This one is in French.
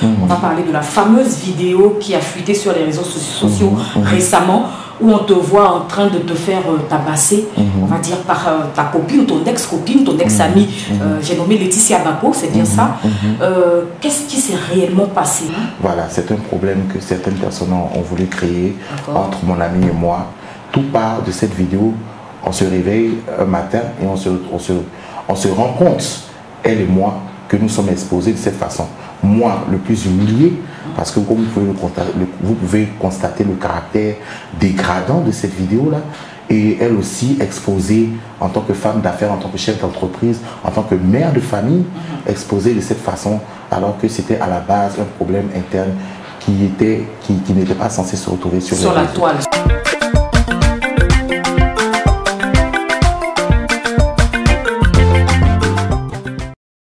On va parler de la fameuse vidéo qui a fuité sur les réseaux sociaux récemment, où on te voit en train de te faire tabasser, on va dire par ta copine, ton ex-copine, ton ex-amie, j'ai nommé Laetitia Bako, c'est bien ça. Qu'est-ce qui s'est réellement passé? Voilà, c'est un problème que certaines personnes ont voulu créer entre mon ami et moi. Tout part de cette vidéo. On se réveille un matin et on se rend compte, elle et moi, que nous sommes exposés de cette façon. Moi, le plus humilié, parce que comme vous pouvez constater le caractère dégradant de cette vidéo-là, et elle aussi exposée en tant que femme d'affaires, en tant que chef d'entreprise, en tant que mère de famille, exposée de cette façon, alors que c'était à la base un problème interne qui n'était pas censé se retrouver sur la toile.